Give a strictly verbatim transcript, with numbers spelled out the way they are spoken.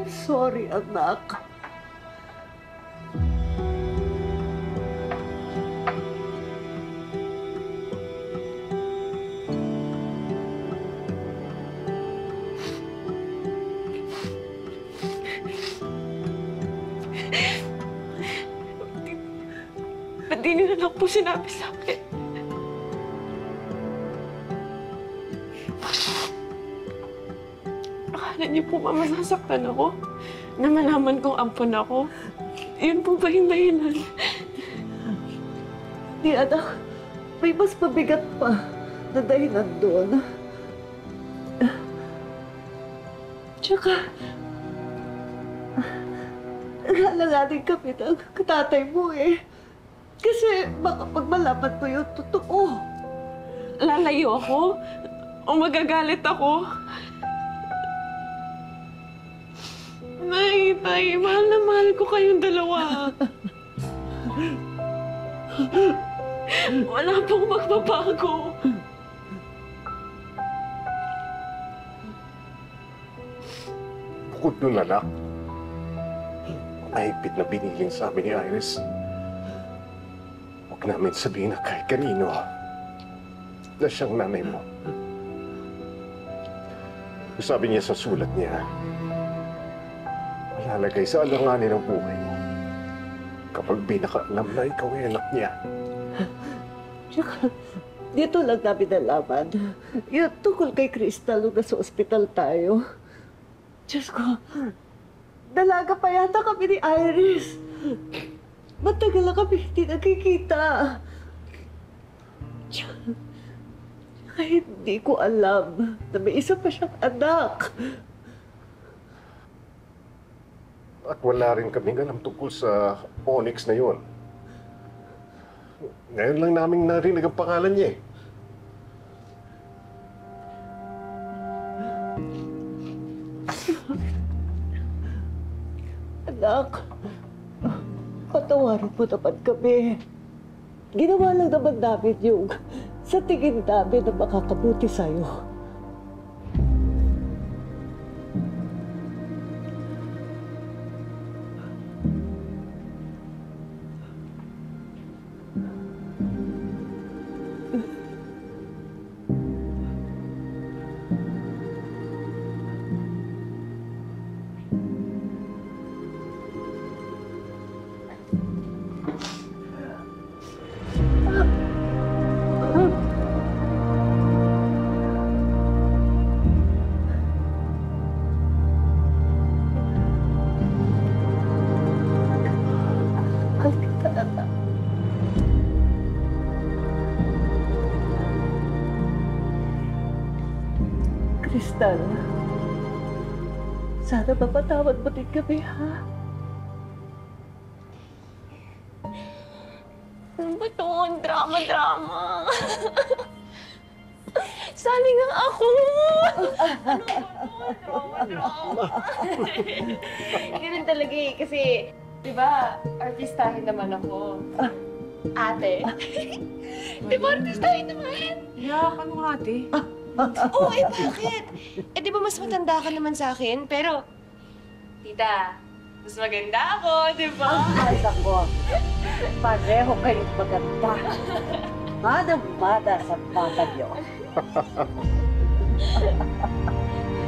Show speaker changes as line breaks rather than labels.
I'm sorry, anak.
Ba't di niyo na lang po sinabi sa akin? Akala niyo po, Mama, sasaktan ako? Na malaman kong ampon ako? Yun po ba yung dahilan?
Di, anak. May mas mabigat pa na dahilan doon. Tsaka, nag-alanganin kami ng katatay mo eh. Kasi baka pag malaman mo yung totoo.
Lalayo ako? O magagalit ako? Nay, tay, mahal na mahal ko kayong dalawa. Wala pong magbabago.
Bukod nun, anak, mahigpit na biniling sa amin ni Iris. Huwag namin sabihin na kahit kanino na siyang nanay mo. Sabi niya sa sulat niya, malalagay sa alanganin ng buhay mo kapag binakaalam na ikaw ay anak niya.
Tsaka, dito lang namin nalaman. Yung tungkol kay Crystal nung nasa ospital tayo. Diyos ko, dalaga pa yata kami ni Iris. Matagal na kami hindi nakikita. Tsaka, hindi ko alam na may isa pa siyang anak.
At wala rin kaming alam tungkol sa Onyx na yun. Ngayon lang namin narinig ang pangalan niya eh.
Anak, patawarin mo naman kami. Ginawa lang naman namin yung sa tingin namin na makakabuti sa'yo. Crystal, sana mapatawad mo din kami, ha?
Ano ba ito? Drama-drama. Sali nga ako! Ano ba ito? Drama-drama. Ganun talaga eh. Kasi, di ba, artistahin naman ako. Ate. Di ba, artistahin naman?
Yak, ano nga, ate?
Oo, eh bakit? Eh di ba mas matanda ka naman sa akin? Pero, tita, mas maganda ako, di ba?
Ay, ako. Pareho kayong maganda. Madang-mada sa bata niyo.